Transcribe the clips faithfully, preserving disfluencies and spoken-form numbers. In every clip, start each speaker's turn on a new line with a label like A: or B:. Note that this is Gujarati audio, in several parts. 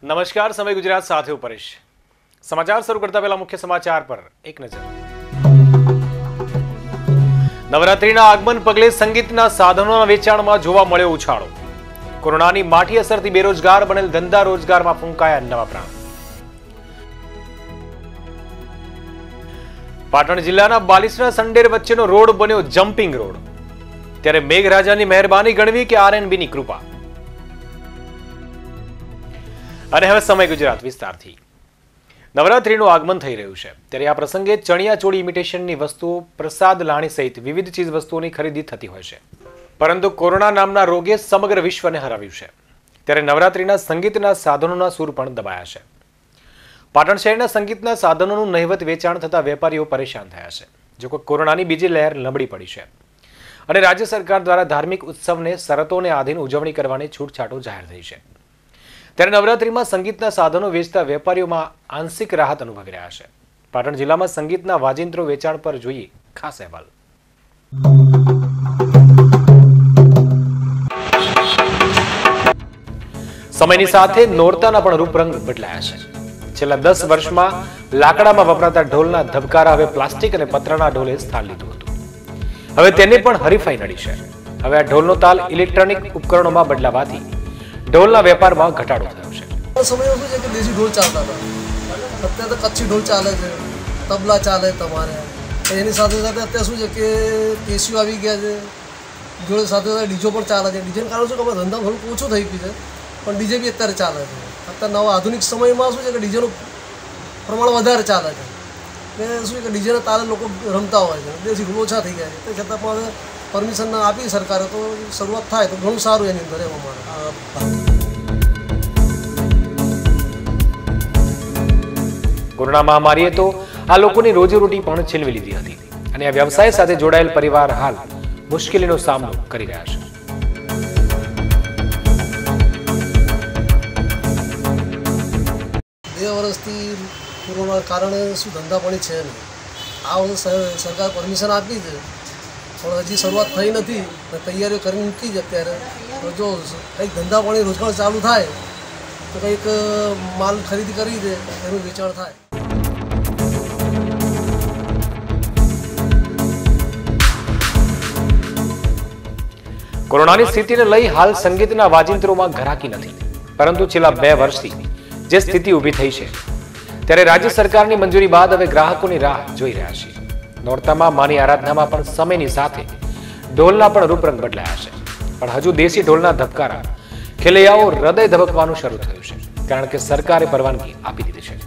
A: नमस्कार, समय गुजरात साथ हूं परेश। समाचार शुरू करता पहला मुख्य समाचार पर एक नजर। नवरात्रिना आगमन पगले संगीतना साधनोना वेचाणमां जोवा मळ्यो उछाळो। कोरोनानी माठी असरथी बेरोजगार बनेल धंधा रोजगारमां फूंकाया नवा प्राण। पाटण जिल्लाना बालिसना संडेर वच्चेनो रोड बन्यो जम्पिंग रोड। त्यारे मेघराजानी मेहरबानी गणवी के आरएनबीनी कृपा। અને હવે સમય ગુજરાત વિસ્તારથી। નવરાત્રીનું આગમન થઈ રહ્યું છે, ત્યારે આ પ્રસંગે ચણિયાચોળી ઇમિટેશનની વસ્તુઓ, પ્રસાદ, લાણી સહિત વિવિધ ચીજ વસ્તુઓની ખરીદી થતી હોય છે, પરંતુ કોરોના નામના રોગે સમગ્ર વિશ્વને હરાવ્યું છે। ત્યારે નવરાત્રીના સંગીતના સાધનોના સૂર પણ દબાયા છે। પાટણ શહેરના સંગીતના સાધનોનું નહિવત વેચાણ થતા વેપારીઓ પરેશાન થયા છે, જો કે કોરોનાની બીજી લહેર નબળી પડી છે અને રાજ્ય સરકાર દ્વારા ધાર્મિક ઉત્સવને શરતોને આધીન ઉજવણી કરવાની છૂટછાટો જાહેર થઈ છે। ત્યારે નવરાત્રીમાં સંગીતના સાધનો વેચતા વેપારીઓમાં આંશિક રાહત અનુભવી રહ્યા છે। પાટણ જિલ્લામાં સંગીતના વાજિંત્રો વેચાણ પર જોઈએ ખાસ અહેવાલ। સમયની સાથે નોરતાના પણ રૂપરંગ બદલાયા છે। છેલ્લા દસ વર્ષમાં લાકડામાં વપરાતા ઢોલના ધબકારા હવે પ્લાસ્ટિક અને પતરાના ઢોલે સ્થાન લીધું હતું। હવે તેને પણ હરીફાઈ નડી છે। હવે આ ઢોલનો તાલ ઇલેક્ટ્રોનિક ઉપકરણોમાં બદલાવાથી ઢોલના વેપારમાં ઘટાડો થયો છે।
B: સમયમાં શું છે કે દેશી ઢોલ ચાલતા હતા, અત્યારે તો કચ્છી ઢોલ ચાલે છે, તબલા ચાલે તમારે। એની સાથે સાથે અત્યારે શું છે કે કેસીઓ આવી ગયા છે, જોડે સાથે સાથે ડીજો પણ ચાલે છે। ડીજેનું કારણ શું કે અમારે ધંધા થોડુંક ઓછું થઈ ગયું છે, પણ ડીજે બી અત્યારે ચાલે છે। અત્યારે નવા આધુનિક સમયમાં શું છે કે ડીજેનું પ્રમાણ વધારે ચાલે છે, ને શું છે કે ડીજેના તાલે લોકો રમતા હોય છે, દેશી ઢોલ ઓછા થઈ ગયા છે। તે છતાં પણ હવે પરમિશન આપી સરકારે તો શરૂઆત થાય તો ઘણું સારું એની અંદર એમ અમારે।
A: કોરોના મહામારીએ તો આ લોકોની રોજીરોટી પણ છીનવી લીધી હતી અને આ વ્યવસાય સાથે જોડાયેલ પરિવાર હાલ મુશ્કેલીનો સામનો કરી રહ્યા છે।
B: બે વર્ષથી કોરોના કારણે શું ધંધા પાણી છે નહીં। આ વર્ષે સરકાર પરમિશન આપી છે, પણ હજી શરૂઆત થઈ નથી, તૈયારીઓ કરી મૂકી છે અત્યારે। તો જો કંઈક ધંધા પાણી રોજગાર ચાલુ થાય તો કંઈક માલ ખરીદી કરી દે, એનું વેચાણ થાય।
A: કોરોનાની સ્થિતિને લઈ હાલ સંગીતના વાજિંત્રોમાં ઘરાકી નથી, પરંતુ છેલ્લા બે વર્ષથી જે સ્થિતિ ઊભી થઈ છે ત્યારે રાજ્ય સરકારની મંજૂરી બાદ હવે ગ્રાહકોની રાહ જોઈ રહ્યા છીએ। નોરતામાં માની આરાધનામાં પણ સમયની સાથે ઢોલના પણ રૂપરંગ બદલાયા છે, પણ હજુ દેશી ઢોલના ધબકારા ખેલૈયાઓ હૃદય ધબકવાનું શરૂ થયું છે, કારણ કે સરકારે પરવાનગી આપી દીધી છે।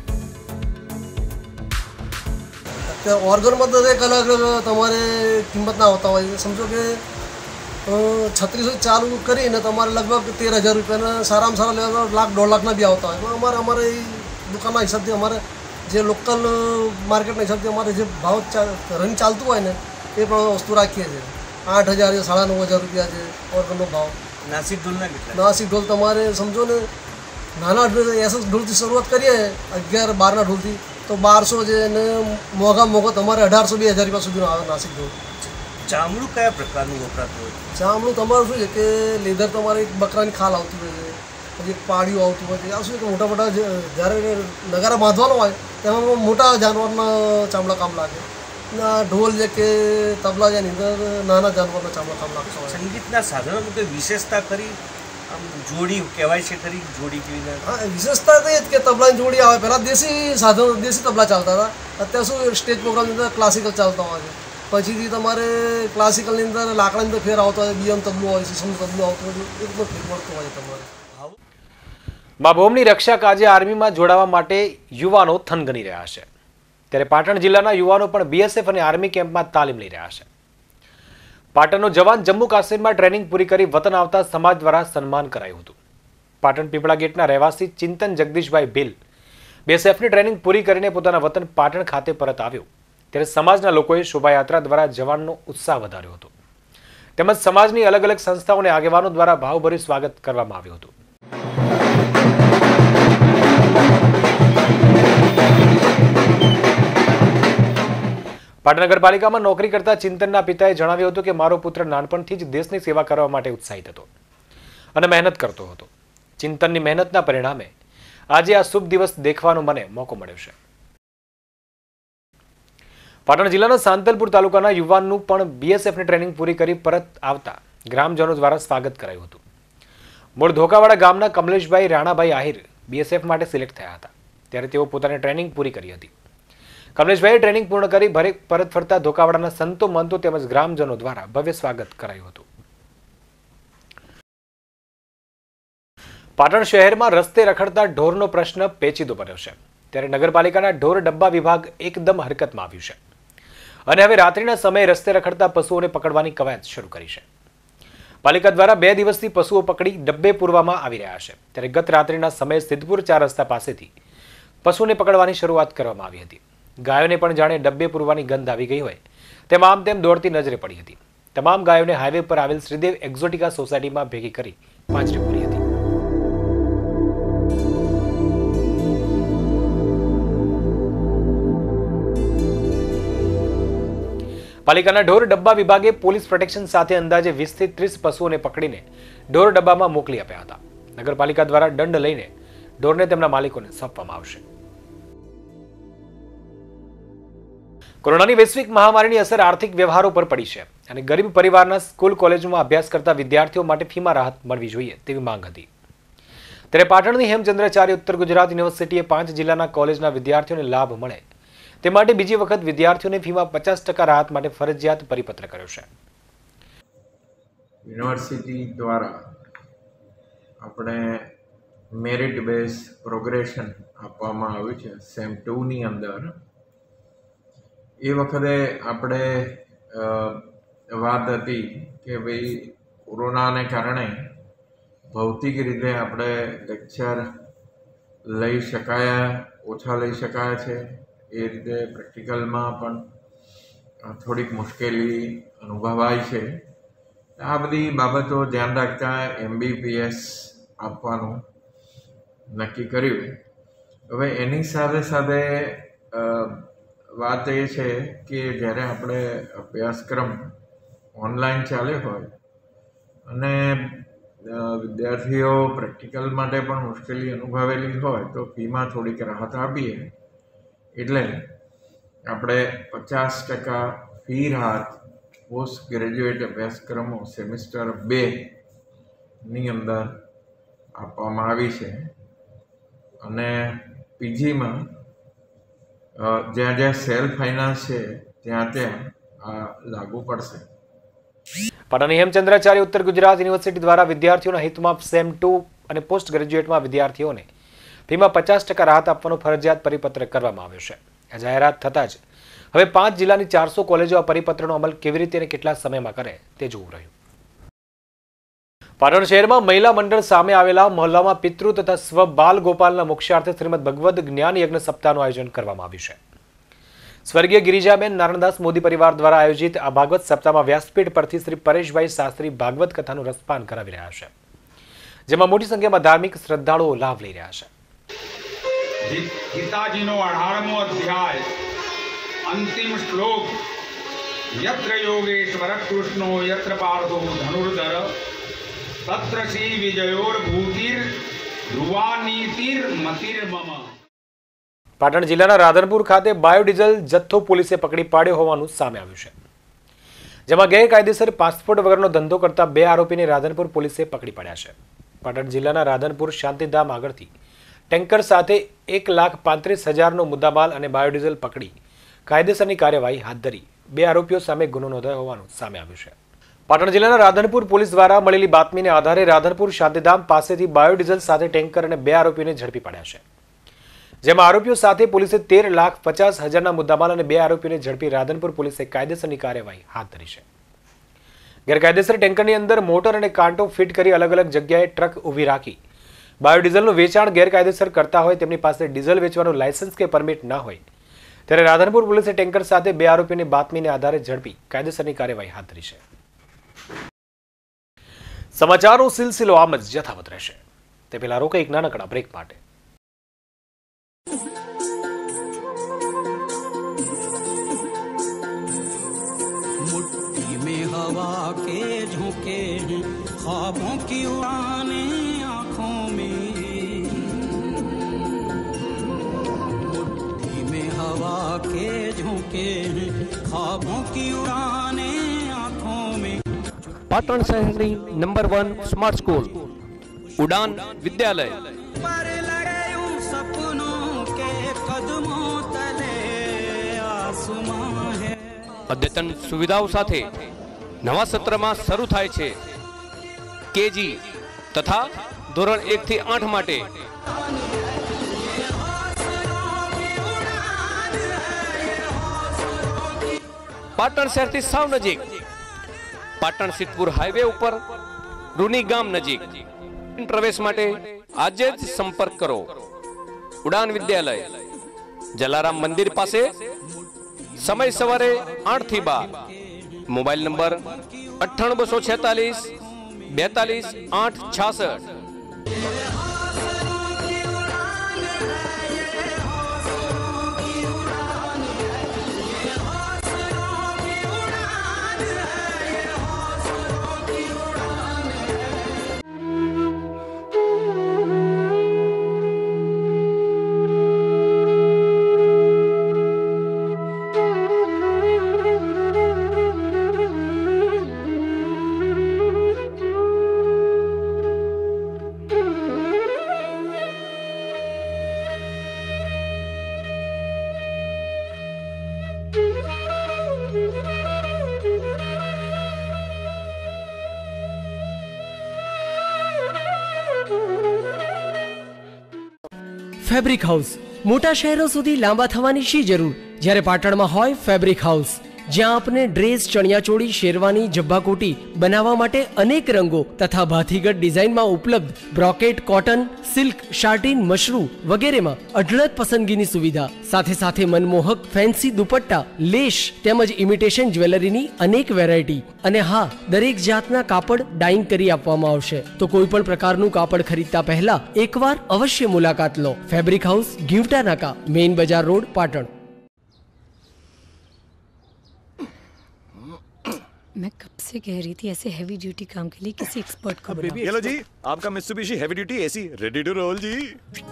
B: અત્યારે ઓર્ગનમાં તો એક અલગ અલગ તમારે કિંમતના આવતા હોય છે। સમજો કે છત્રીસો ચાલુ કરીને તમારે લગભગ તેર હજાર રૂપિયાના સારામાં સારા લેવા લાખ દોઢ લાખના બી આવતા હોય। અમારે અમારે દુકાનના હિસાબથી અમારે જે લોકલ માર્કેટના હિસાબથી અમારે જે ભાવ રન ચાલતું હોય ને એ પણ વસ્તુ રાખીએ છીએ। આઠ હજાર છે, સાડા નવ હજાર રૂપિયા છે ઓર્ગનનો ભાવ।
C: નાસિક ઢોલના કેટલા?
B: નાસિક ઢોલ તમારે સમજો ને નાના એસએસ ઢોલથી શરૂઆત કરીએ અગિયાર બારના ઢોલથી તો બારસો છે, અને મોંઘા મોંઘો તમારે અઢારસો બે હજાર રૂપિયા સુધીનો આવે નાસિક ઢોલ।
C: ચામડું કયા પ્રકારનું વપરાતું હોય?
B: ચામડું તમારું શું છે કે લેધર તમારે એક બકરાની ખાલ આવતી હોય છે, પછી એક પાડિયું આવતું હોય છે। આ શું કે મોટા મોટા જ્યારે નગારા બાંધવાનો હોય તેમાં મોટા જાનવરના ચામડા કામ લાગે, ઢોલ છે કે તબલા છે એની અંદર નાના જાનવરના ચામડા કામ લાગતા હોય।
C: સંગીતના સાધનોની કોઈ વિશેષતા ખરી? આમ જોડી કહેવાય છે ખરી? જોડી કેવી રીતે?
B: હા, વિશેષતા તો એ જ કે તબલાની જોડી આવે। પહેલાં દેશી સાધનો દેશી તબલા ચાલતા હતા, અત્યારે શું સ્ટેજ પ્રોગ્રામની અંદર ક્લાસિકલ ચાલતા હોય છે। પછીથી તમારે ક્લાસિકલની અંદર લાકડાની અંદર ફેર આવતો હોય, બીએમ તબલું હોય, સિસ્ટમ તબલું આવતું હોય, એક તો ફેર મળતો હોય તમારે।
A: મા ભૂમની રક્ષા કાજે આર્મીમાં જોડાવા માટે યુવાનો થનગની રહ્યા છે, ત્યારે પાટણ જિલ્લાના યુવાનો પણ બીએસએફ અને આર્મી કેમ્પમાં તાલીમ લઈ રહ્યા છે। પાટણનો જવાન જમ્મુ કાશ્મીરમાં ટ્રેનિંગ પૂરી કરી વતન આવતા સમાજ દ્વારા સન્માન કરાયું હતું। પાટણ પીપળા ગેટના રહેવાસી ચિંતન જગદીશભાઈ ભીલ બીએસએફની ટ્રેનિંગ પૂરી કરીને પોતાના વતન પાટણ ખાતે પરત આવ્યો, ત્યારે સમાજના લોકોએ શોભાયાત્રા દ્વારા જવાનનો ઉત્સાહ વધાર્યો હતો, તેમજ સમાજની અલગ અલગ સંસ્થાઓ અને આગેવાનો દ્વારા ભાવભર્યું સ્વાગત કરવામાં આવ્યું હતું। પાટણ નગરપાલિકામાં નોકરી કરતા ચિંતનના પિતાએ જણાવ્યું હતું કે મારો પુત્ર નાનપણથી જ દેશની સેવા કરવા માટે ઉત્સાહિત હતો અને મહેનત કરતો હતો। ચિંતનની મહેનતના પરિણામે આજે આ શુભ દિવસ દેખવાનો મને મોકો મળ્યો છે। પાટણ જિલ્લાના સાંતલપુર તાલુકાના યુવાનનું પણ બીએસએફની ટ્રેનિંગ પૂરી કરી પરત આવતા ગ્રામજનો દ્વારા સ્વાગત કરાયું હતું। મૂળ ધોકાવાડા ગામના કમલેશભાઈ રાણાભાઈ આહિર બીએસએફ માટે સિલેક્ટ થયા હતા, ત્યારે તેઓ પોતાની ટ્રેનિંગ પૂરી કરી હતી। કમલેશભાઈએ ટ્રેનિંગ પૂર્ણ કરી ભરે પરત ફરતા ધોકાવાડાના સંતો મંતો તેમજ ગ્રામજનો દ્વારા ભવ્ય સ્વાગત કરાયું હતું। પાટણ શહેરમાં રસ્તે રખડતા ઢોરનો પ્રશ્ન પેચીદો બન્યો છે, ત્યારે નગરપાલિકાના ઢોર ડબ્બા વિભાગ એકદમ હરકતમાં આવ્યું છે અને હવે રાત્રિના સમયે રસ્તે રખડતા પશુઓને પકડવાની કવાયત શરૂ કરી છે। પાલિકા દ્વારા બે દિવસથી પશુઓ પકડી ડબ્બે પૂરવામાં આવી રહ્યા છે, ત્યારે ગત રાત્રિના સમયે સિદ્ધપુર ચાર રસ્તા પાસેથી પશુને પકડવાની શરૂઆત કરવામાં આવી હતી। ગાયોને પણ જાણે ડબ્બે પૂરવાની ગંધ આવી ગઈ હોય તેમ આમ તેમ દોડતી નજરે પડી હતી। તમામ ગાયોને હાઈવે પર આવેલ શ્રીદેવ એક્ઝોટિકા સોસાયટીમાં ભેગી કરી પાંજરે પૂરી હતી। પાલિકાના ઢોર ડબ્બા વિભાગે પોલીસ પ્રોટેક્શન સાથે અંદાજે વીસ થી ત્રીસ પશુઓને પકડીને ઢોર ડબ્બામાં મોકલી આપ્યા હતા। નગરપાલિકા દ્વારા દંડ લઈને ઢોરને તેમના માલિકોને સોંપવામાં આવશે। કોરોનાની વૈશ્વિક મહામારીની અસર આર્થિક વ્યવહારો પર પડી છે અને ગરીબ પરિવારના સ્કૂલ કોલેજોમાં અભ્યાસ કરતા વિદ્યાર્થીઓ માટે ફીમાં રાહત મળવી જોઈએ તેવી માંગ હતી, ત્યારે પાટણની હેમચંદ્રાચાર્ય ઉત્તર ગુજરાત યુનિવર્સિટીએ પાંચ જિલ્લાના કોલેજના વિદ્યાર્થીઓને લાભ મળે તે માટે બીજી વખત વિદ્યાર્થીઓને ફીમાં પચાસ ટકા રાહત માટે ફરજિયાત પરિપત્ર કર્યો છે।
D: યુનિવર્સિટી દ્વારા આપણે મેરિટ બેઝ પ્રોગ્રેશન આપવામાં આવ્યું છે સેમ ટુની અંદર। એ વખતે આપણે વાત હતી કે ભાઈ કોરોનાને કારણે ભૌતિક રીતે આપણે લેક્ચર લઈ શકાયા ઓછા લઈ શકાયા છે, એ રીતે પ્રેક્ટિકલમાં પણ થોડીક મુશ્કેલી અનુભવાય છે। આ બધી બાબતો ધ્યાન રાખતા એમબીપીએસ આપવાનું નક્કી કર્યું। હવે એની સાથે સાથે વાત એ છે કે જ્યારે આપણે અભ્યાસક્રમ ઓનલાઈન ચાલે હોય અને વિદ્યાર્થીઓ પ્રેક્ટિકલ માટે પણ મુશ્કેલી અનુભવેલી હોય તો ફીમાં થોડીક રાહત આપીએ એટલે આપણે પચાસ ટકા ફી રાહત પોસ્ટ ગ્રેજ્યુએટ અભ્યાસક્રમો સેમિસ્ટર બે ની અંદર આપવામાં આવી છે અને પીજીમાં જ્યાં જ્યાં સેલ્ફ ફાઇનાન્સ છે ત્યાં ત્યાં આ લાગુ પડશે।
A: પાટણની હેમચંદ્રાચાર્ય ઉત્તર ગુજરાત યુનિવર્સિટી દ્વારા વિદ્યાર્થીઓના હિતમાં સેમ ટુ અને પોસ્ટ ગ્રેજ્યુએટમાં વિદ્યાર્થીઓને ફીમાં પચાસ ટકા રાહત આપવાનો ફરજિયાત પરિપત્ર કરવામાં આવ્યો છે। આ જાહેરાત થતાં જ હવે પાંચ જિલ્લાની ચારસો કોલેજો આ પરિપત્રનો અમલ કેવી રીતે અને કેટલા સમયમાં કરે તે જોવું રહ્યું। પાટણ શહેરમાં મહિલા મંડળ સામે આવેલા મહોલ્લામાં પિતૃ તથા સ્વ બાલ ગોપાલના મોક્ષાર્થે શ્રીમદ ભગવદ જ્ઞાન યજ્ઞ સપ્તાહનું આયોજન કરવામાં આવ્યું છે। સ્વર્ગીય ગિરિજાબેન નારાયણદાસ મોદી પરિવાર દ્વારા આયોજિત આ ભાગવત સપ્તાહમાં વ્યાસપીઠ પરથી શ્રી પરેશભાઈ શાસ્ત્રી ભાગવત કથાનું રસપાન કરાવી રહ્યા છે, જેમાં મોટી સંખ્યામાં ધાર્મિક શ્રદ્ધાળુઓ લાભ લઈ રહ્યા છે।
E: ગીતાજીનો અઢારમો અધ્યાય અંતિમ શ્લોક યત્ર યોગેશ્વર કૃષ્ણો યત્ર પાર્થો ધનુર્ધર તત્ર શ્રી વિજયોર ભૂતિર ધ્રુવાનીતિર મતિર્મમ।
A: પાટણ જિલ્લાના રાધનપુર ખાતે બાયોડીઝલ જથ્થો પોલીસે પકડી પાડ્યો હોવાનું સામે આવ્યું છે, જેમાં ગેરકાયદેસર પાસપોર્ટ વગરનો ધંધો કરતા બે આરોપીને રાધનપુર પોલીસે પકડી પાડ્યા છે। પાટણ જિલ્લાના રાધનપુર શાંતિધામ આગળથી ટેન્કર સાથે એક લાખ પાંત્રીસ હજારનો મુદ્દામાલ અને બાયોડીઝલ પકડી કાયદેસરની કાર્યવાહી હાથ ધરી બે આરોપીઓ સામે ગુનો નોંધાયો હોવાનું સામે આવ્યું છે। પાટણ જિલ્લાના રાધનપુર પોલીસ દ્વારા મળેલી બાતમીને આધારે રાધનપુર શાંતિધામ પાસેથી બાયોડીઝલ સાથે ટેન્કર અને બે આરોપીઓને ઝડપી પાડ્યા છે, જેમાં આરોપીઓ સાથે પોલીસે તેર લાખ પચાસ હજારના મુદ્દામાલ અને બે આરોપીઓને ઝડપી રાધનપુર પોલીસે કાયદેસરની કાર્યવાહી હાથ ધરી છે। ગેરકાયદેસર ટેન્કરની અંદર મોટર અને કાંટો ફિટ કરી અલગ અલગ જગ્યાએ ટ્રક ઊભી રાખી બાયોડીઝલનું વેચાણ ગેરકાયદેસર કરતા હોય તેમની પાસે ડીઝલ વેચવાનું લાયસન્સ કે પરમિટ ન હોય ત્યારે રાધનપુર પોલીસે ટેન્કર સાથે બે આરોપીઓની બાતમીને આધારે ઝડપી કાયદેસરની કાર્યવાહી હાથ ધરી છે। સમાચારનો સિલસિલો આમ જ યથાવત રહેશે તે પહેલા રોકે એક નાનકડા બ્રેક માટે।
F: मुट्ठी में हवा के झोंके ख्वाबों की उड़ाने आंखों में के झोंके हैं, ख्वाबों की उड़ाने आंखों में।
G: पाटण शहरनी number one smart school Udaan Vidyalaya
F: पर लगे उन सपनों के कदमों तले आसमां है।
G: अद्यतन सुविधाओं साथे नवा सत्रमा શરૂ થાય છે કેજી તથા ધોરણ એક થી આઠ માટે પાટણ શહેરથી સાવ નજીક પાટણ સિદ્ધપુર હાઈવે ઉપર રૂની ગામ નજીક પ્રવેશ માટે આજે જ સંપર્ક કરો ઉડાન વિદ્યાલય જલારામ મંદિર પાસે સમય સવારે આઠ થી બાર मोबाइल नंबर अट्ठाणु बसो छेतालीस बेतालीस आठ छियासठ।
H: ફેબ્રિક હાઉસ મોટા શહેરો સુધી લાંબા થવાની શી જરૂર જ્યારે પાટણમાં હોય ફેબ્રિક હાઉસ જ્યાં આપને ડ્રેસ ચણિયાચોળી શેરવાની જબ્બાકોટી બનાવવા માટે અનેક રંગો તથા ભાતીગઢ ડિઝાઇનમાં ઉપલબ્ધ બ્રોકેટ કોટન સિલ્ક શાર્ટીન મશરૂ વગેરેમાં અઢળક પસંદગીની સુવિધા સાથે સાથે મનમોહક ફેન્સી દુપટ્ટા લેશ તેમજ ઇમિટેશન જ્વેલરીની અનેક વેરાયટી અને હા દરેક જાતના કાપડ ડાઇંગ કરી આપવામાં આવશે તો કોઈ પણ પ્રકારનું કાપડ ખરીદતા પહેલા એકવાર અવશ્ય મુલાકાત લો fabric house Givta Naka main Bazaar road Patan.
I: मैं कब से कह रही थी ऐसे हैवी ड्यूटी काम के लिए किसी एक्सपर्ट को बुलाओ।
J: ये लो जी आपका Mitsubishi heavy duty AC ready to roll जी।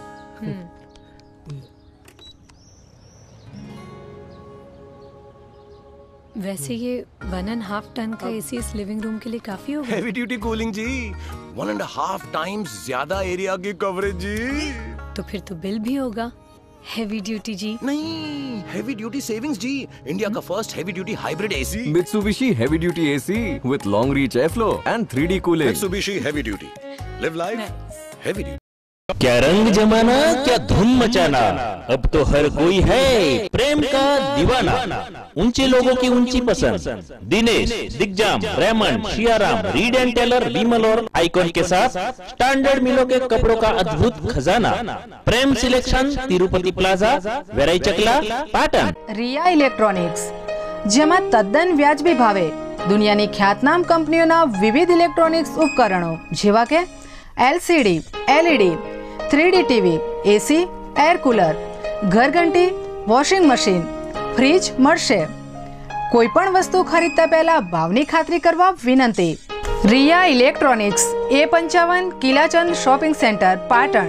I: वैसे ये वन एंड हाफ टन का एसी इस लिविंग रूम के लिए काफी होगा।
J: हैवी ड्यूटी कूलिंग जी वन एंड हाफ टाइम्स ज्यादा एरिया की कवरेज जी।
I: तो फिर तो बिल भी होगा हैवी ड्यूटी जी।
J: नहीं हैवी ड्यूटी सेविंग्स जी इंडिया का first heavy duty hybrid AC
K: Mitsubishi heavy duty A C with long reach airflow and three D cooling।
J: Mitsubishi heavy duty live life heavy duty।
L: क्या रंग जमाना क्या धूम मचाना, अब तो हर कोई है प्रेम का दीवाना। ऊंचे लोगों की ऊंची पसंद Dinesh, Digjam, Raymond, Siyaram, Reid and Taylor, Vimal और आइकॉन के साथ स्टैंडर्ड मिलों के कपड़ों का अद्भुत खजाना। Prem selection Tirupati plaza Verai Chakla Patan.
M: रिया इलेक्ट्रॉनिक्स जेमा तद्दन व्याजबी भावे दुनियानी ख्यातनाम कंपनीओना विविध इलेक्ट्रॉनिक्स उपकरणों जेवा के LCD, LED, three D TV, AC, air cooler, घरघंटी, वॉशिंग मशीन, फ्रीज मळशे। कोईपण वस्तु खरीदता पहला भावनी खातरी करवा विनंती। रिया इलेक्ट्रॉनिक्स ए पंचावन किलाचंद शॉपिंग सेंटर पाटण।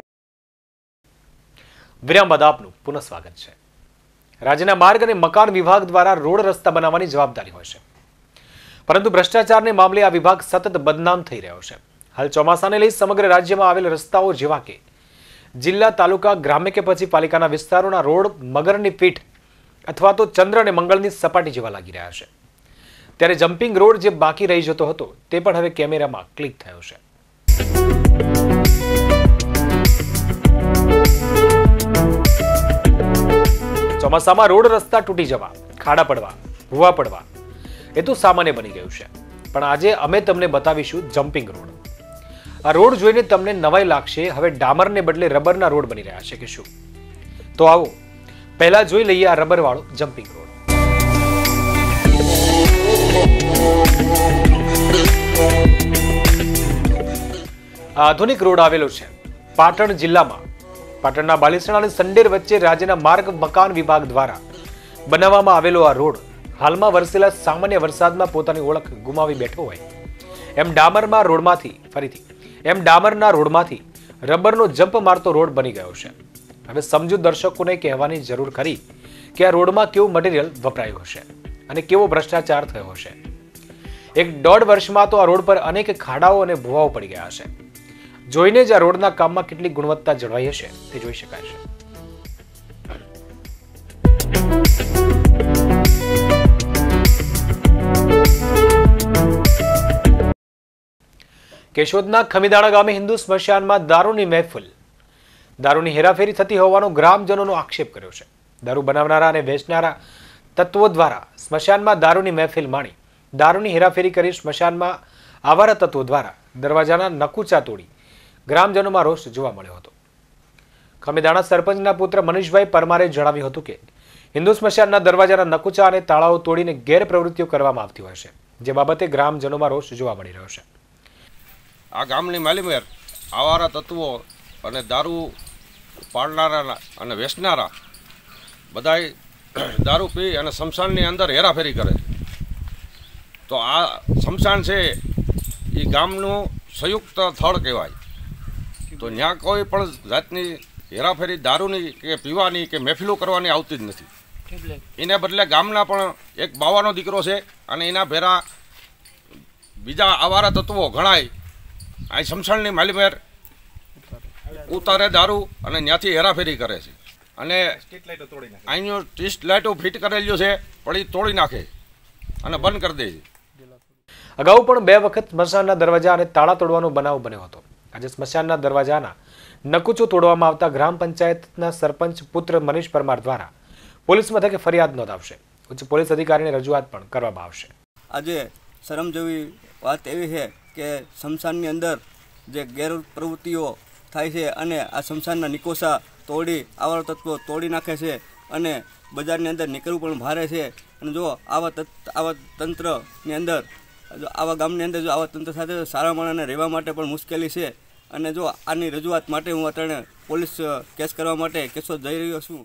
A: વિરામ બાદ આપનું પુનઃ સ્વાગત છે। રાજ્યના માર્ગ અને મકાન વિભાગ દ્વારા રોડ રસ્તા બનાવવાની જવાબદારી હોય છે, પરંતુ ભ્રષ્ટાચારને મામલે આ વિભાગ સતત બદનામ થઈ રહ્યો છે। હાલ ચોમાસાને લઈ સમગ્ર રાજ્યમાં આવેલ રસ્તાઓ જેવા કે જિલ્લા, તાલુકા, ગ્રામ્ય કે પછી પાલિકાના વિસ્તારોના રોડ મગરની પીઠ અથવા તો ચંદ્ર અને મંગળની સપાટી જેવા લાગી રહ્યા છે, ત્યારે જમ્પિંગ રોડ જે બાકી રહી જતો હતો તે પણ હવે કેમેરામાં ક્લિક થયો છે। ચોમાસામાં રોડ રસ્તા તૂટી જવા, ખાડા પડવા, ભૂવા પડવા એ તો સામાન્ય બની ગયું છે, પણ આજે અમે તમને બતાવીશું જમ્પિંગ રોડ। આ રોડ જોઈને તમને નવાઈ લાગશે, હવે ડામરને બદલે રબરના રોડ બની રહ્યા છે કે શું? તો આવો પહેલા જોઈ લઈએ આ રબર વાળો જમ્પિંગ રોડ। આ આધુનિક રોડ આવેલો છે પાટણ જિલ્લામાં। પાટણના બાલિસણા અને સંડેર વચ્ચે રાજ્યના માર્ગ મકાન વિભાગ દ્વારા બનાવવામાં આવેલો આ રોડ હાલમાં વરસેલા સામાન્ય વરસાદમાં પોતાની ઓળખ ગુમાવી બેઠો હોય એમ ડામરમાં રોડમાંથી ફરીથી એમ ડામરના રોડમાંથી રબરનો જમ્પ મારતો રોડ બની ગયો છે। હવે સમજુ દર્શકોને કહેવાની જરૂર ખરી કે આ રોડમાં કેવું મટીરિયલ વપરાયું હશે અને કેવો ભ્રષ્ટાચાર થયો હશે. એક દોઢ વર્ષમાં તો આ રોડ પર અનેક ખાડાઓ અને ભૂવાઓ પડી ગયા હશે. જોઈને જ આ રોડના કામમાં કેટલી ગુણવત્તા જળવાઈ હશે તે જોઈ શકાય છે. કેશોદના ખમીદાણા ગામે હિન્દુ સ્મશાનમાં દારૂની મહેફિલ દારૂની હેરાફેરી થતી હોવાનો ગ્રામજનોનો આક્ષેપ કર્યો છે. દારૂ બનાવનારા અને વેચનારા તત્વો દ્વારા સ્મશાનમાં દારૂની મહેફિલ માણી દારૂની હેરાફેરી કરી સ્મશાનમાં આવારા તત્વો દ્વારા દરવાજાના નકુચા તોડી ગ્રામજનોમાં રોષ જોવા મળ્યો હતો. ખમીદાણા સરપંચના પુત્ર મનીષભાઈ પરમારે જણાવ્યું હતું કે હિન્દુ સ્મશાનના દરવાજાના નકુચા અને તાળાઓ તોડીને ગેરપ્રવૃત્તિઓ કરવામાં આવતી હોય છે, જે બાબતે ગ્રામજનોમાં રોષ જોવા મળી રહ્યો છે.
N: આ ગામની માલીમેર આવારા તત્વો અને દારૂ પાડનારા અને વેચનારા બધાય દારૂ પી અને સ્મશાનની અંદર હેરાફેરી કરે. તો આ સ્મશાન છે એ ગામનું સંયુક્ત સ્થળ કહેવાય. તો ત્યાં કોઈ પણ જાતની હેરાફેરી દારૂની કે પીવાની કે મહેફિલો કરવાની આવતી જ નથી. એને બદલે ગામના પણ એક બાવાનો દીકરો છે અને એના ભેરા બીજા આવારા તત્વો ઘણાય આ સ્મશાનની માલીમેર ઉતારે દારૂ અને ત્યાંથી હેરાફેરી કરે છે. અને અહીંનું સ્ટ્રીટ લાઇટો ફિટ કરેલું છે પણ એ તોડી નાખે અને બંધ કરી દે છે.
A: અગાઉ પણ બે વખત સ્મશાનના દરવાજા અને તાળા તોડવાનો બનાવ બન્યો હતો. આજે સ્મશાનના દરવાજાના નકુચો તોડવામાં આવતા ગ્રામ પંચાયતના સરપંચ પુત્ર મનીષ પરમાર દ્વારા પોલીસ મથકે ફરિયાદ નોંધાવશે. ઉચ્ચ પોલીસ અધિકારીને રજૂઆત પણ કરવામાં આવશે.
O: આજે શરમ જેવી વાત એવી છે કે સ્મશાનની અંદર જે ગેરપ્રવૃત્તિઓ થાય છે અને આ સ્મશાનના નિકોસા તોડી આવા તત્વો તોડી નાખે છે અને બજારની અંદર નીકળવું પણ ભારે છે. અને જો આવા આવા તંત્રની અંદર જો આવા ગામની અંદર જો આવા તંત્ર સાથે સારા માણસને રહેવા માટે પણ મુશ્કેલી છે. અને જો આની રજૂઆત માટે હું અત્યારે પોલીસ કેસ કરવા માટે કેશોદ જઈ રહ્યો છું.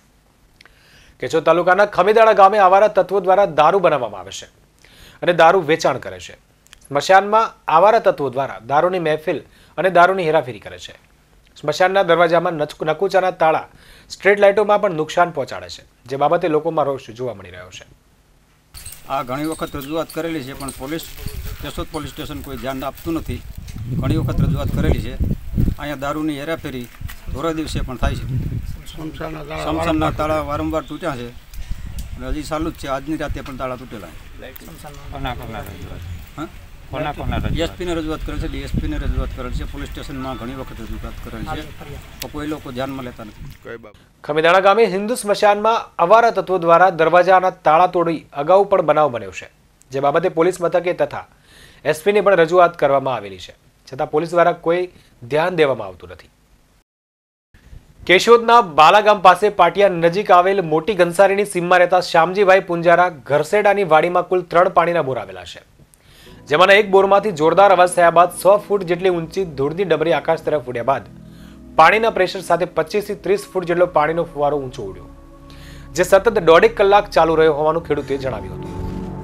A: કેશોદ તાલુકાના ખમીદાણા ગામે આવારા તત્વો દ્વારા દારૂ બનાવવામાં આવે છે અને દારૂ વેચાણ કરે છે. સ્મશાનમાં આવારા તત્વો દ્વારા દારૂની મહેફિલ અને દારૂની હેરાફેરી કરે છે. સ્મશાનના દરવાજામાં નકુચાના તાળા સ્ટ્રીટ લાઇટોમાં પણ નુકસાન પહોંચાડે છે, જે બાબતે લોકોમાં રોષ જોવા મળી રહ્યો છે.
P: આ ઘણી વખત રજૂઆત કરેલી છે પણ પોલીસ કેશોદ પોલીસ સ્ટેશન કોઈ ધ્યાન આપતું નથી. ઘણી વખત રજૂઆત કરેલી છે. અહીંયા દારૂની હેરાફેરી ધોરા દિવસે પણ થાય છે. સ્મશાનના તાળા વારંવાર તૂટ્યા છે અને હજી ચાલુ જ છે. આજની રાતે પણ તાળા તૂટેલા ડીએસપીને રજૂઆત કરે છે ડીએસપીને રજૂઆત કરેલી છે. પોલીસ સ્ટેશનમાં ઘણી વખત રજૂઆત કરેલી છે તો કોઈ લોકો ધ્યાનમાં લેતા નથી.
A: ખમીદાણા ગામે હિન્દુ સ્મશાનમાં આવારા તત્વો દ્વારા દરવાજાના તાળા તોડી અગાઉ પણ બનાવ બન્યો છે, જે બાબતે પોલીસ મથકે તથા એસપીને પણ રજૂઆત કરવામાં આવેલી છે, છતાં પોલીસ દ્વારા કોઈ ધ્યાન દેવામાં આવતું નથી. કેશોદના બાલાગામ પાસે પાટિયા નજીક આવેલ મોટી ગંસારીની સીમમાં રહેતા શ્યામજીભાઈ પુંજારા ઘરસેડાની વાડીમાં કુલ ત્રણ પાણીના બોર આવેલા છે, જેમાંના એક બોરમાંથી જોરદાર અવાજ થયા બાદ સો ફૂટ જેટલી ઊંચી ધૂળની ડબરી આકાશ તરફ ઉડ્યા બાદ પાણીના પ્રેશર સાથે પચીસ થી ત્રીસ ફૂટ જેટલો પાણીનો ફુવારો ઊંચો ઉડ્યો, જે સતત દોઢેક કલાક ચાલુ રહ્યો હોવાનું ખેડૂતે જણાવ્યું હતું.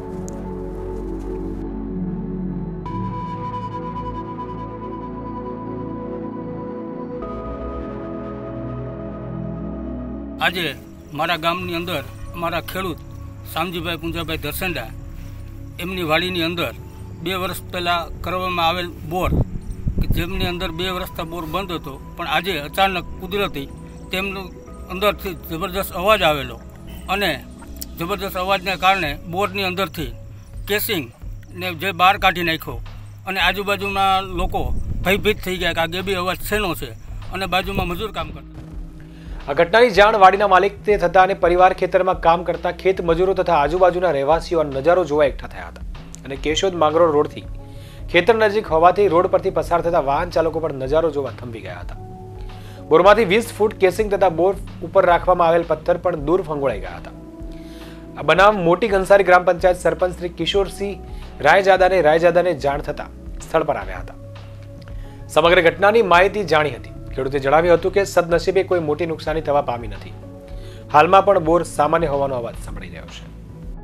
Q: આજે મારા ગામની અંદર અમારા ખેડૂત શામજીભાઈ પુંજાભાઈ દર્શંડા એમની વાડીની અંદર બે વર્ષ પહેલાં કરવામાં આવેલ બોર કે જેમની અંદર બે વર્ષથી બોર બંધ હતો, પણ આજે અચાનક કુદરતી તેમનું અંદરથી જબરદસ્ત અવાજ આવેલો અને જબરદસ્ત અવાજને કારણે બોરની અંદરથી કેસિંગ ને જે બહાર કાઢી નાખ્યો અને આજુબાજુના લોકો ભયભીત થઈ ગયા કે આ ગેબી અવાજ શેનો છે અને બાજુમાં મજૂર કામ કરતા.
A: આ ઘટનાની જાણ વાડીના માલિક તે થતા અને પરિવાર ખેતરમાં કામ કરતા ખેત મજૂરો તથા આજુબાજુના રહેવાસીઓ નજારો જોવા એકઠા થયા હતા અને કેશોદ માંગરોળ રોડથી ખેતર નજીક હોવાથી રોડ પરથી પસાર થતા વાહન ચાલકો પણ નજારો જોવા થંભી ગયા હતા. બોરમાંથી વીસ ફૂટ કેસિંગ તથા બોર ઉપર રાખવામાં આવેલ પથ્થર પણ દૂર ફંગોળાઈ ગયા હતા. આ બનાવ મોટી ગંસારી ગ્રામ પંચાયત સરપંચ શ્રી કિશોરસિંહ રાયજાદાને રાયજાદાને જાણ થતા સ્થળ પર આવ્યા હતા. સમગ્ર ઘટનાની માહિતી જાણી હતી. ખેડૂતે જણાવ્યું હતું કે સદનસીબે કોઈ મોટી નુકસાની થવા પામી નથી. હાલમાં પણ બોર સામાન્ય હોવાનો અવાજ સાંભળી રહ્યો છે.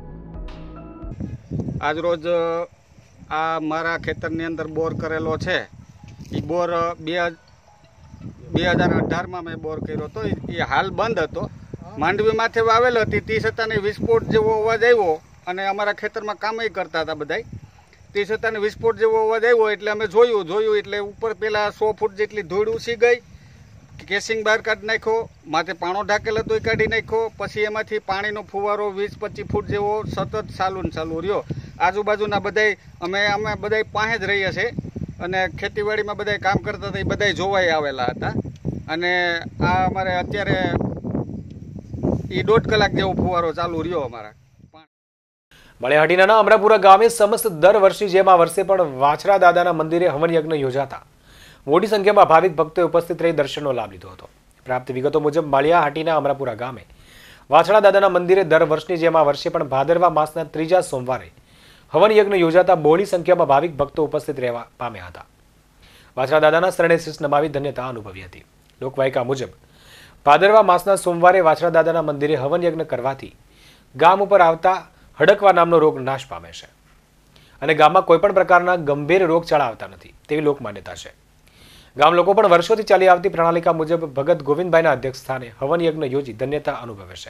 P: આજ રોજ આ મારા ખેતરની અંદર બોર કરેલો છે. એ બોર બે બે હજાર અઢારમાં મેં બોર કર્યો હતો. એ હાલ બંધ હતો માંડવી માથે વાવેલ હતી તે છતાંની વિસ્ફોટ જેવો અવાજ આવ્યો અને અમારા ખેતરમાં કામય કરતા હતા બધાય. તે છતાંની વિસ્ફોટ જેવો અવાજ આવ્યો એટલે અમે જોયું જોયું એટલે ઉપર પેલા સો ફૂટ જેટલી ધૂળ ઉસી ગઈ. કેસિંગ બહાર કાઢી નાખ્યો, માથે પાણો ઢાકેલો તોય કાઢી નાખ્યો. પછી એમાંથી પાણીનો ફુવારો વીસ પચીસ ફૂટ જેવો સતત ચાલુ ને ચાલુ રહ્યો. આજુબાજુના બધાય અમે અમે બધાય પાસે જ રહીએ છીએ અને ખેતીવાડીમાં બધાય કામ કરતા હતા એ બધાય જોવાઈ આવેલા હતા. અને આ અમારે અત્યારે એ દોઢ કલાક જેવો ફુવારો ચાલુ રહ્યો અમારા.
A: માળિયાહાટીના અમરાપુરા ગામે સમસ્ત દર વર્ષની જેમ આ વર્ષે પણ વાછરા દાદાના મંદિરે હવન યજ્ઞ યોજાતા મોટી સંખ્યામાં ભાવિક ભક્તોએ ઉપસ્થિત રહી દર્શનનો લાભ લીધો હતો. પ્રાપ્ત વિગતો મુજબ માળિયાહાટીના અમરાપુરા ગામે વાછરા દાદાના મંદિરે દર વર્ષની જેમ આ વર્ષે પણ ભાદરવા માસના ત્રીજા સોમવારે હવન યજ્ઞ યોજાતા બહોળી સંખ્યામાં ભાવિક ભક્તો ઉપસ્થિત રહેવા પામ્યા હતા. વાછરા દાદાના શરણે શીશ નમાવી ધન્યતા અનુભવી હતી. લોકવાયકા મુજબ ભાદરવા માસના સોમવારે વાછરા દાદાના મંદિરે હવન યજ્ઞ કરવાથી ગામ ઉપર આવતા હડકવા નામનો રોગ નાશ પામે છે અને ગામમાં કોઈપણ પ્રકારના ગંભીર રોગચાળા આવતા નથી તેવી લોકમાન્યતા છે. ગામ લોકો પણ વર્ષોથી ચાલી આવતી પ્રણાલિકા મુજબ ભગત ગોવિંદભાઈના અધ્યક્ષ સ્થાને હવન યજ્ઞ યોજી ધન્યતા અનુભવે છે.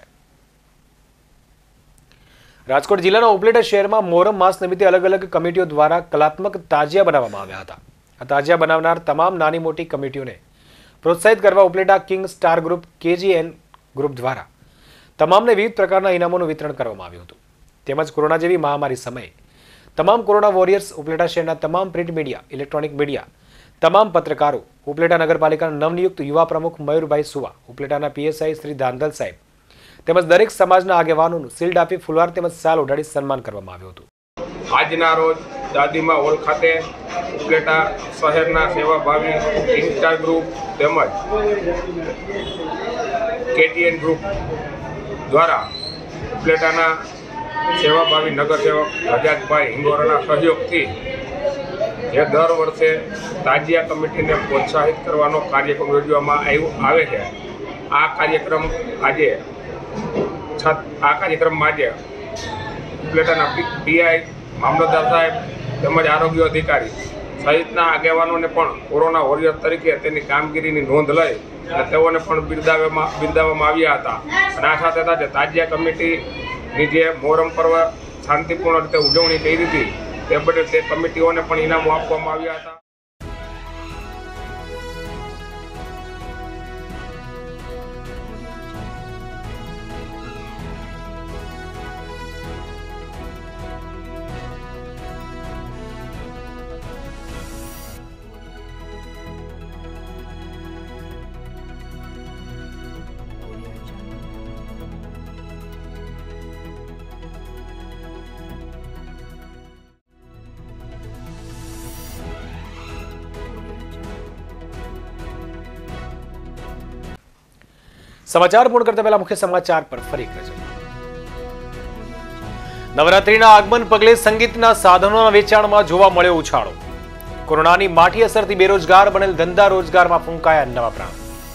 A: રાજકોટ જિલ્લાના ઉપલેટા શહેરમાં મોહરમ માસ નિમિત્તે અલગ અલગ કમિટીઓ દ્વારા કલાત્મક તાજિયા બનાવવામાં આવ્યા હતા. આ તાજિયા બનાવનાર તમામ નાની મોટી કમિટીઓને પ્રોત્સાહિત કરવા Upleta king star group KGN group દ્વારા તમામને વિવિધ પ્રકારના ઇનામોનું વિતરણ કરવામાં આવ્યું હતું. તેમજ કોરોના જેવી મહામારી સમયે તમામ કોરોના વોરિયર્સ ઉપલેટા શહેરના તમામ પ્રિન્ટ મીડિયા, ઇલેક્ટ્રોનિક મીડિયા, તમામ પત્રકારો, ઉપલેટા નગરપાલિકાના નવનિયુક્ત યુવા પ્રમુખ મયુરભાઈ સુવા, ઉપલેટાના પીએસઆઈ શ્રી દાંદલ સાહેબ તેમજ દરેક સમાજના આગેવાનોનું શિલ્ડ આપી ફુલવાર તેમજ સાલ ઓઢાડી સન્માન કરવામાં આવ્યું હતું.
R: આજના રોજ દાદીમા હોલ ખાતે ઉપલેટા શહેરના સેવાભાવી કિંગ સ્ટાર ગ્રુપ તેમજ કેટીએન ગ્રુપ દ્વારા ઉપલેટાના સેવાભાવી નગરસેવક રજાતભાઈ હિંગોરાના સહયોગથી જે દર વર્ષે તાજિયા કમિટીને પ્રોત્સાહિત કરવાનો કાર્યક્રમ યોજવામાં આવે છે. આ કાર્યક્રમ આજે આ કાર્યક્રમમાં આજે ઉપલેટાના પીઆઈ, મામલતદાર સાહેબ તેમજ આરોગ્ય અધિકારી સહિતના આગેવાનોને પણ કોરોના વોરિયર તરીકે તેની કામગીરીની નોંધ લઈ અને તેઓને પણ બિરદાવવામાં બિરદાવવામાં આવ્યા હતા. અને આ સાથે સાથે તાજિયા કમિટીની જે મોહરમ પર્વ શાંતિપૂર્ણ રીતે ઉજવણી કરી હતી તે બદલ તે કમિટીઓને પણ ઇનામો આપવામાં આવ્યા હતા.
A: સમાચાર પૂર્ણ કરતા પહેલા મુખ્ય સમાચાર પર ફરી એક નજર. નવરાત્રીના આગમન પગલે સંગીતના સાધનોના વેચાણમાં જોવા મળ્યો ઉછાળો. કોરોનાની માઠી અસરથી બેરોજગાર બનેલ ધંધા રોજગારમાં ફૂંકાયા નવા પ્રાણ.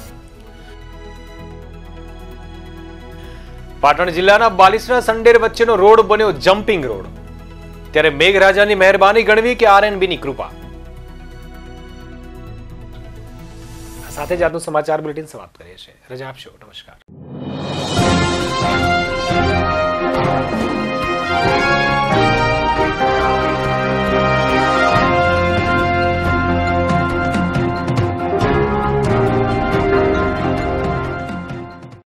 A: પાટણ જિલ્લાના બાલિસરા સંડેર વચ્ચેનો રોડ બન્યો જમ્પિંગ રોડ. ત્યારે મેઘરાજાની મહેરબાની ગણવી કે આરએનબીની કૃપા. સાથે જ આજનું સમાચાર બુલેટિન સમાપ્ત કરીએ છીએ. રજા આપશો. નમસ્કાર.